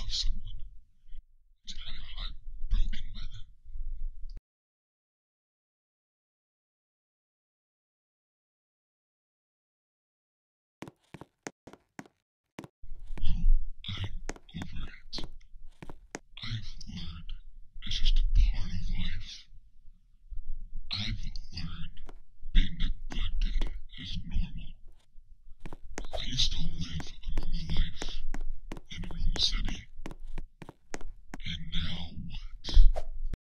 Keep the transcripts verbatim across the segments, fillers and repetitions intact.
love someone to have your heart broken by them? Well, I'm over it. I've learned it's just a part of life. I've learned being neglected is normal. I used to live a normal life in a normal city. And now what?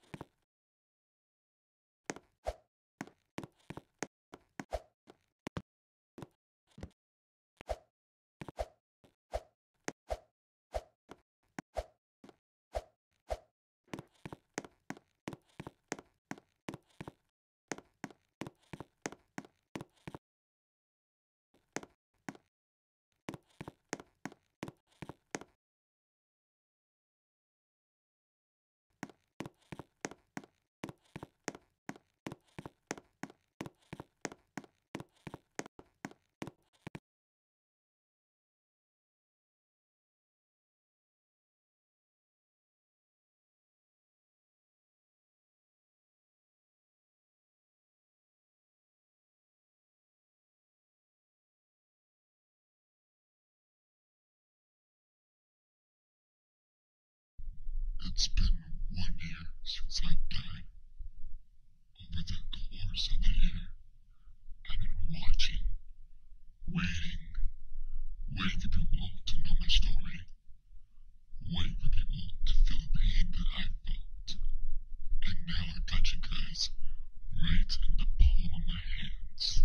It's been one year since I died. Over the course of the year, I've been watching, waiting, waiting for people to know my story, waiting for people to feel the pain that I felt. And now I got you guys right in the palm of my hands.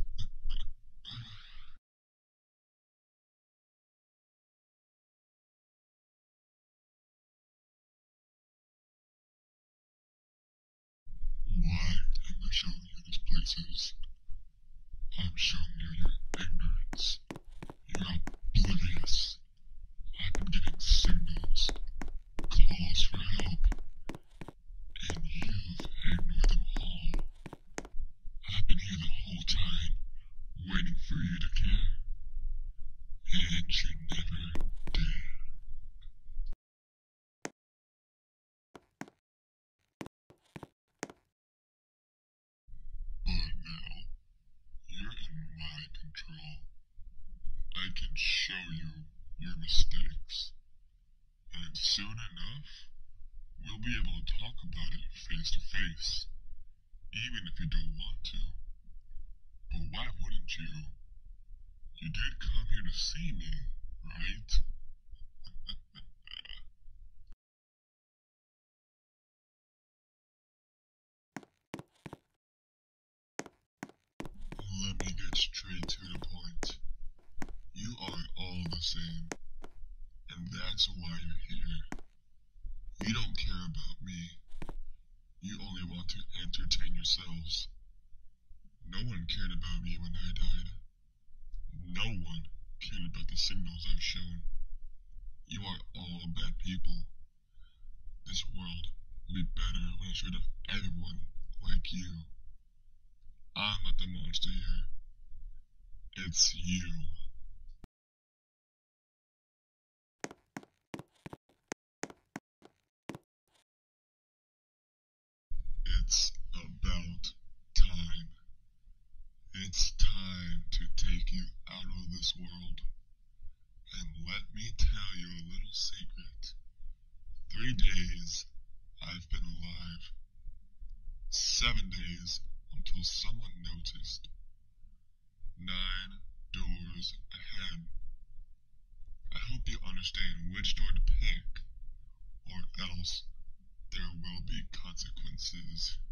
Why am I showing you these places? I'm showing you your ignorance. You're oblivious. I've been getting signals, calls for help, and you've ignored them all. I've been here the whole time, waiting for you to care. And you never did. But now, you're in my control. I can show you your mistakes. And soon enough, we'll be able to talk about it face to face. Even if you don't want to. But why wouldn't you? You did come here to see me, right? Let me get straight to the point. You are all the same, and that's why you're here. You don't care about me. You only want to entertain yourselves. No one cared about me when I died. No one cared about the signals I've shown. You are all bad people. This world would be better when I showed up everyone like you. I'm not the monster here. It's you. It's about time. It's time to take you out of this world. And let me tell you a little secret. Three days I've been alive. Seven days until someone noticed. Nine doors ahead. I hope you understand which door to pick, or else there will be consequences.